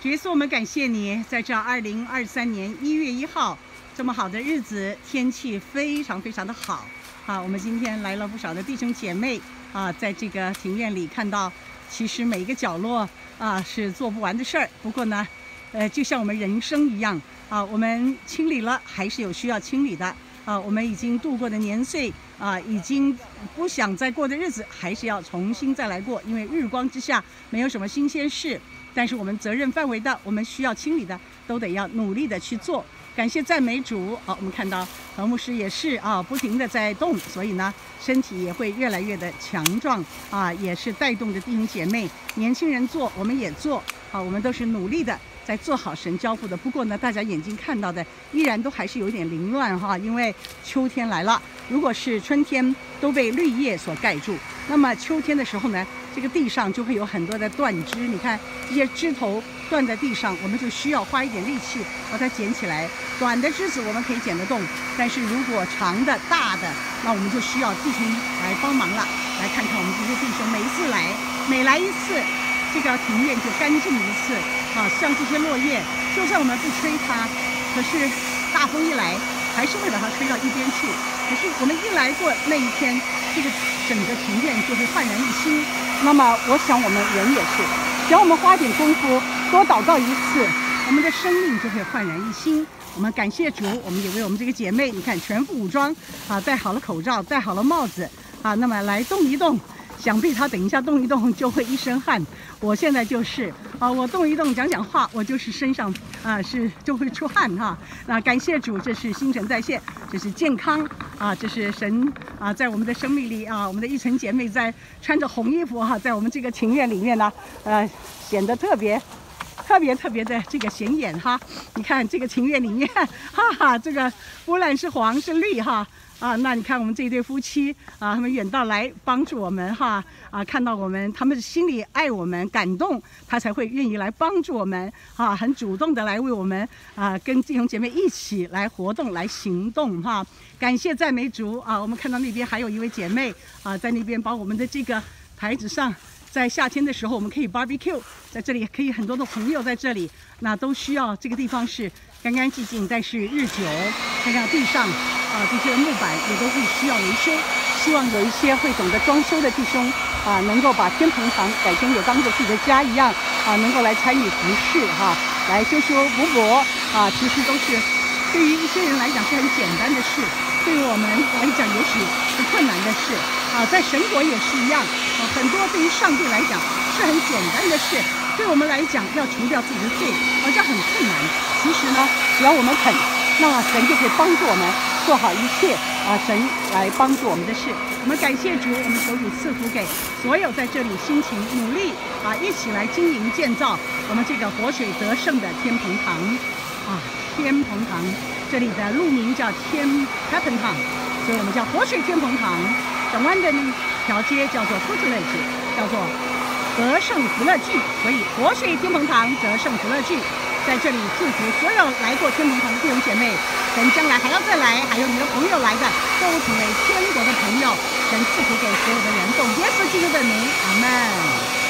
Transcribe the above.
主耶稣，我们感谢你，在这2023年1月1号这么好的日子，天气非常非常的好啊！我们今天来了不少的弟兄姐妹啊，在这个庭院里看到，其实每一个角落啊是做不完的事儿。不过呢，就像我们人生一样啊，我们清理了，还是有需要清理的啊。我们已经度过的年岁啊，已经不想再过的日子，还是要重新再来过，因为日光之下没有什么新鲜事。但是我们责任范围的，我们需要清理的，都得要努力的去做。感谢赞美主啊！我们看到何牧师也是啊，不停的在动，所以呢，身体也会越来越的强壮啊，也是带动着弟兄姐妹、年轻人做，我们也做啊，我们都是努力的在做好神交付的。不过呢，大家眼睛看到的依然都还是有点凌乱哈，因为秋天来了。如果是春天都被绿叶所盖住，那么秋天的时候呢，这个地上就会有很多的断枝。你看这些枝头断在地上，我们就需要花一点力气把它捡起来。短的枝子我们可以捡得动，但是如果长的、大的，那我们就需要弟兄来帮忙了。来看看我们这些弟兄，每来一次，这个庭院就干净一次啊。像这些落叶，就算我们不吹它，可是大风一来，还是会把它吹到一边去。可是我们一来过那一天，这个整个庭院就会焕然一新。那么我想我们人也是，只要我们花点功夫，多祷告一次，我们的生命就会焕然一新。我们感谢主，我们也为我们这个姐妹，你看全副武装啊，戴好了口罩，戴好了帽子啊，那么来动一动。想必她等一下动一动就会一身汗，我现在就是啊，我动一动讲讲话，我就是身上啊就会出汗哈。那感谢主，这是新陈代谢，这是健康啊，这是神啊在我们的生命里啊，我们的一晨姐妹在穿着红衣服哈，在我们这个庭院里面呢，显得特别的这个显眼哈。你看这个庭院里面，哈哈，这个不论是黄是绿哈。啊，那你看我们这一对夫妻啊，他们远道来帮助我们哈啊，看到我们，他们心里爱我们，感动，他才会愿意来帮助我们啊，很主动的来为我们啊，跟弟兄姐妹一起来活动、来行动哈。感谢赞美主啊！我们看到那边还有一位姐妹啊，在那边把我们的这个台子上。在夏天的时候，我们可以 barbecue， 在这里可以很多的朋友在这里，那都需要这个地方是干干净净，但是日久，看看地上啊这些木板也都会需要维修。希望有一些会懂得装修的弟兄啊，能够把天棚堂改成也当做自己的家一样啊，能够来参与服事哈，来修修补补啊，其实都是对于一些人来讲是很简单的事。对于我们来讲，也许是困难的事啊，在神国也是一样啊，很多对于上帝来讲是很简单的事，对我们来讲要除掉自己的罪，好像很困难。其实呢，只要我们肯，那么神就可以帮助我们做好一切啊，神来帮助我们的事。我们感谢主，我们求主赐福给所有在这里辛勤努力啊，一起来经营建造我们这个活水得胜的天棚堂啊，天棚堂。这里的路名叫Heaven堂，所以我们叫活水天棚堂。转弯的那条街叫做 Footledge， 叫做得胜福乐聚，所以活水天棚堂得胜福乐聚在这里祝福所有来过天棚堂的弟兄姐妹，神将来还要再来，还有你的朋友来的，都成为天国的朋友，神赐福给所有的人，奉耶稣基督的名，阿们。